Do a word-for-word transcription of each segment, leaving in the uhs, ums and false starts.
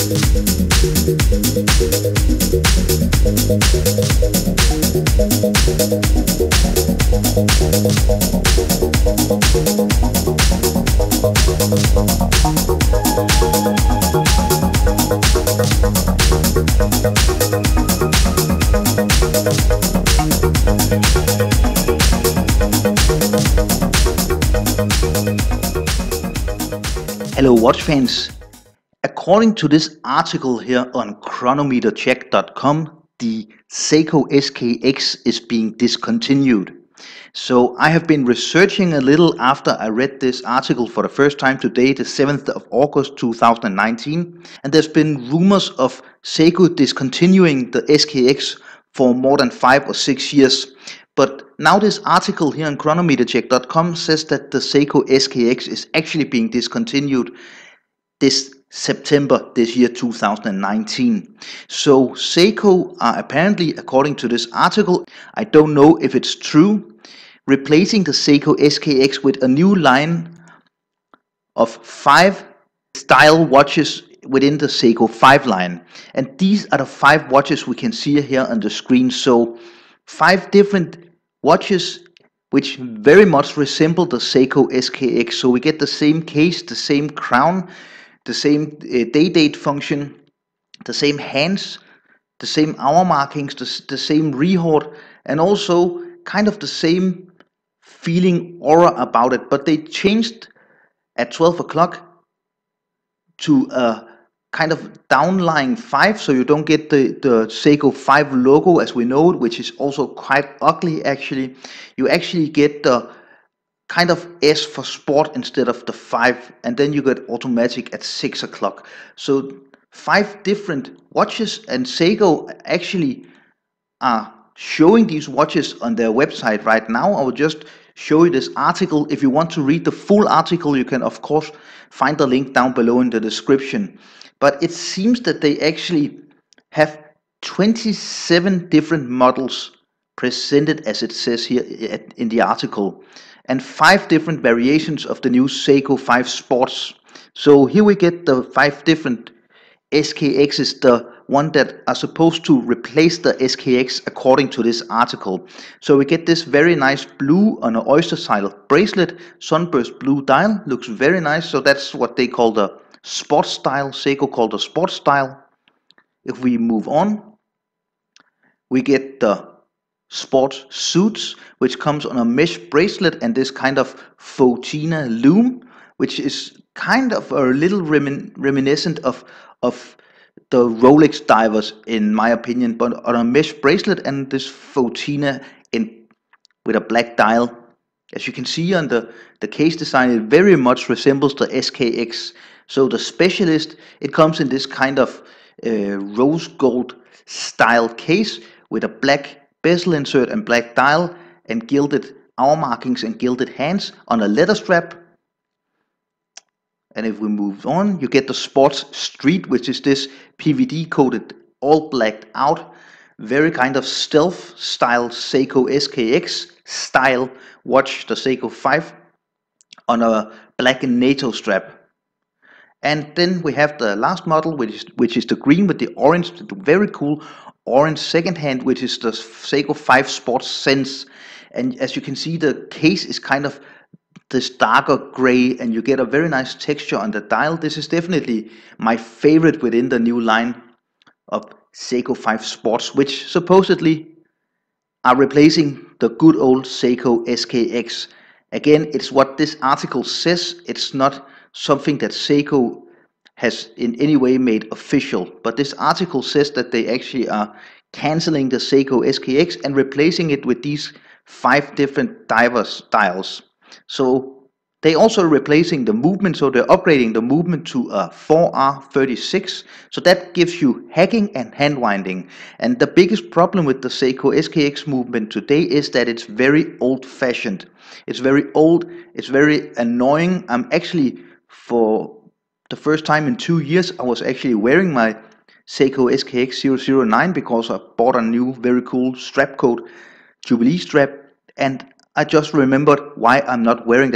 Hello watch fans. According to this article here on chronometer check dot com, the Seiko S K X is being discontinued. So I have been researching a little after I read this article for the first time today, the seventh of August two thousand nineteen, and there's been rumors of Seiko discontinuing the S K X for more than five or six years. But now this article here on chronometer check dot com says that the Seiko S K X is actually being discontinued this September this year two thousand nineteen. So Seiko are apparently, according to this article, I don't know if it's true, replacing the Seiko S K X with a new line of five style watches within the Seiko five line. And these are the five watches we can see here on the screen. So five different watches which very much resemble the Seiko S K X. So we get the same case, the same crown, the same uh, day date function, the same hands, the same hour markings, the, the same rehord, and also kind of the same feeling aura about it. But they changed at twelve o'clock to a kind of downlying five, so you don't get the, the Seiko five logo as we know it, which is also quite ugly actually. You actually get the kind of S for sport instead of the five, and then you get automatic at six o'clock. So five different watches, and Seiko actually are showing these watches on their website right now. I will just show you this article. If you want to read the full article, you can of course find the link down below in the description. But it seems that they actually have twenty-seven different models presented, as it says here in the article, and five different variations of the new Seiko five Sports. So here we get the five different S K Xs, the one that are supposed to replace the S K X according to this article. So we get this very nice blue on an oyster style bracelet, sunburst blue dial, looks very nice. So that's what they call the sports style, Seiko called the sports style. If we move on, we get the sports suits, which comes on a mesh bracelet and this kind of Fotina loom, which is kind of a little remin reminiscent of of the Rolex divers in my opinion, but on a mesh bracelet and this Fotina in with a black dial. As you can see on the the case design, it very much resembles the S K X. So the Specialist, it comes in this kind of uh, rose gold style case with a black bezel insert and black dial and gilded hour markings and gilded hands on a leather strap. And if we move on, you get the Sports Street, which is this P V D coated, all blacked out, very kind of stealth style Seiko S K X style watch, the Seiko five, on a black NATO strap. And then we have the last model, which is, which is the green with the orange, the very cool orange second hand, which is the Seiko five Sports Sense. And as you can see, the case is kind of this darker gray, and you get a very nice texture on the dial. This is definitely my favorite within the new line of Seiko five Sports, which supposedly are replacing the good old Seiko S K X. Again, it's what this article says. It's not something that Seiko has in any way made official, but this article says that they actually are canceling the Seiko S K X and replacing it with these five different divers dials. So they also replacing the movement, so they're upgrading the movement to a four R thirty-six, so that gives you hacking and hand winding. And the biggest problem with the Seiko S K X movement today is that it's very old-fashioned. It's very old, it's very annoying. I'm actually, for the first time in two years, I was actually wearing my Seiko S K X zero zero nine because I bought a new very cool strap coat, Jubilee strap, and I just remembered why I'm not wearing that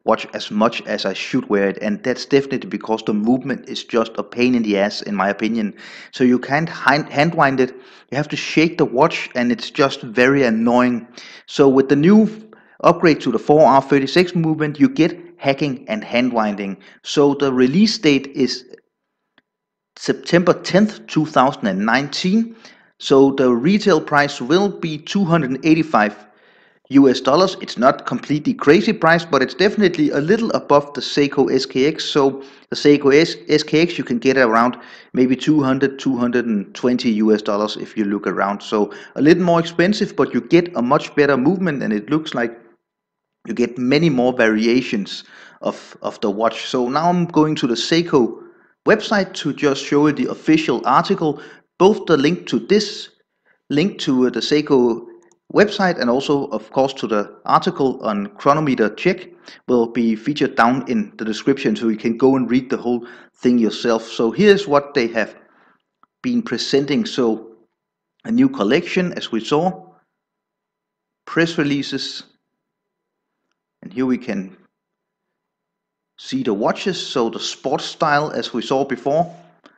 watch as much as I should wear it, and that's definitely because the movement is just a pain in the ass, in my opinion. So you can't hand wind it, you have to shake the watch, and it's just very annoying. So with the new upgrade to the four R thirty-six movement, you get hacking and hand winding. So the release date is September tenth two thousand nineteen. So the retail price will be two hundred eighty-five U S dollars. It's not completely crazy price, but it's definitely a little above the Seiko S K X. So the Seiko S K X you can get around maybe two hundred, two hundred twenty U S dollars if you look around. So a little more expensive, but you get a much better movement, and it looks like you get many more variations of, of the watch. So now I'm going to the Seiko website to just show you the official article. Both the link to this link to the Seiko website and also of course to the article on chronometer check will be featured down in the description, so you can go and read the whole thing yourself. So here's what they have been presenting. So a new collection, as we saw, press releases, and here we can see the watches. So the sports style, as we saw before,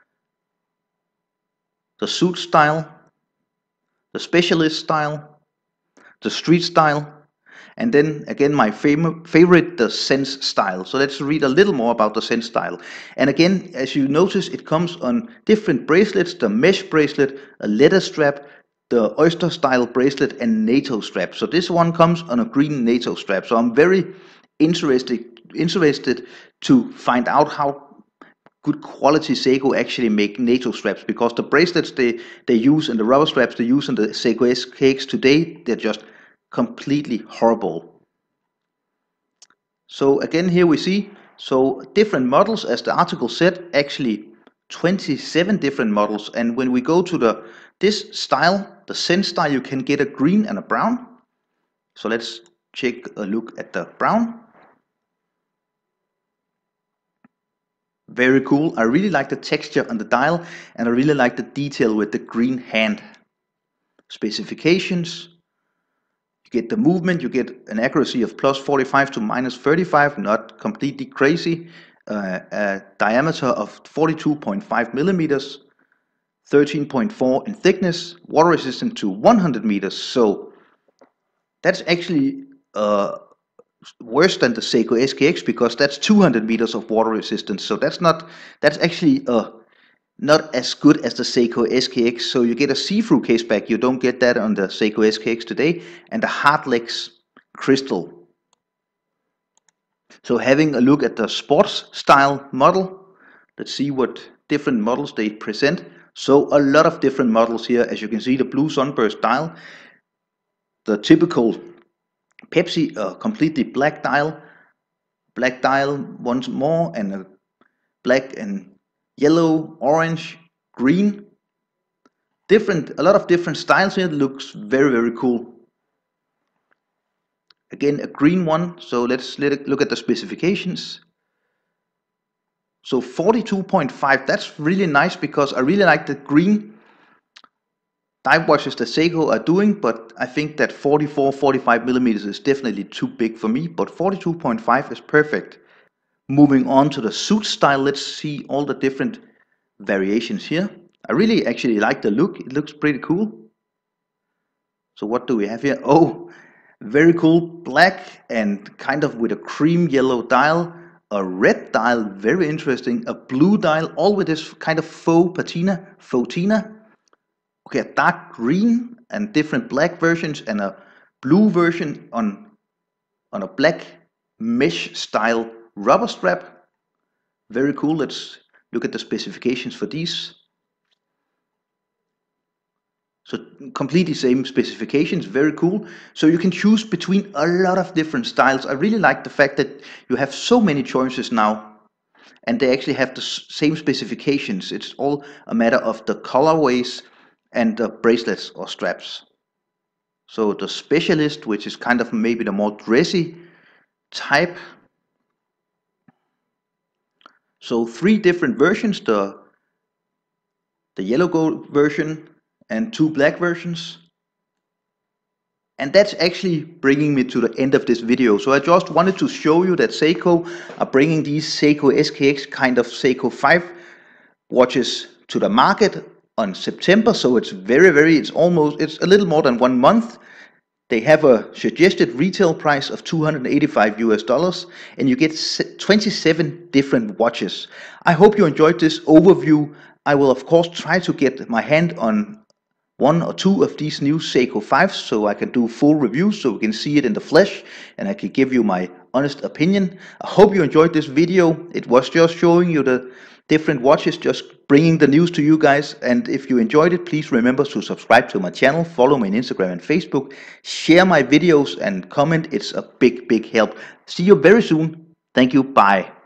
the suit style, the specialist style, the street style, and then again my fam favorite, the sense style. So let's read a little more about the sense style. And again, as you notice, it comes on different bracelets: the mesh bracelet, a leather strap, the oyster style bracelet, and NATO strap. So this one comes on a green NATO strap. So I'm very interested interested to find out how good quality Seiko actually make NATO straps, because the bracelets they they use and the rubber straps they use in the Seiko S K X today, they're just completely horrible. So again, here we see so different models, as the article said, actually twenty-seven different models. And when we go to the this style, the Sense style, you can get a green and a brown. So let's take a look at the brown. Very cool. I really like the texture on the dial, and I really like the detail with the green hand. Specifications: you get the movement, you get an accuracy of plus forty-five to minus thirty-five, not completely crazy, uh, a diameter of forty-two point five millimeters, thirteen point four in thickness, water resistant to one hundred meters. So that's actually uh, worse than the Seiko S K X, because that's two hundred meters of water resistance. So that's not that's actually uh, not as good as the Seiko S K X. So you get a see-through case back. You don't get that on the Seiko S K X today, and the hardlex crystal. So having a look at the sports style model, let's see what different models they present. So a lot of different models here. As you can see, the blue sunburst dial, the typical Pepsi, a completely black dial, black dial once more, and a black and yellow, orange, green. Different, a lot of different styles here. It looks very, very cool. Again, a green one. So let's let it look at the specifications. So forty-two point five, that's really nice, because I really like the green dive watches that Seiko are doing, but I think that forty-four, forty-five millimeters is definitely too big for me, but forty-two point five is perfect. Moving on to the suit style, let's see all the different variations here. I really actually like the look, it looks pretty cool. So what do we have here? Oh, very cool, black and kind of with a cream yellow dial, a red dial, very interesting, a blue dial, all with this kind of faux patina, fauxtina. Okay, a dark green and different black versions, and a blue version on, on a black mesh style rubber strap. Very cool. Let's look at the specifications for these. So completely same specifications, very cool. So you can choose between a lot of different styles. I really like the fact that you have so many choices now, and they actually have the same specifications. It's all a matter of the colorways and the bracelets or straps. So the specialist, which is kind of maybe the more dressy type. So three different versions, the, the yellow gold version and two black versions. And that's actually bringing me to the end of this video. So I just wanted to show you that Seiko are bringing these Seiko S K X kind of Seiko five watches to the market on September. So it's very, very, it's almost, it's a little more than one month. They have a suggested retail price of two hundred eighty-five U S dollars, and you get twenty-seven different watches. I hope you enjoyed this overview. I will of course try to get my hand on one or two of these new Seiko fives so I can do full reviews so we can see it in the flesh and I can give you my honest opinion. I hope you enjoyed this video. It was just showing you the different watches, just bringing the news to you guys. And if you enjoyed it, please remember to subscribe to my channel, follow me on Instagram and Facebook, share my videos and comment. It's a big, big help. See you very soon. Thank you. Bye.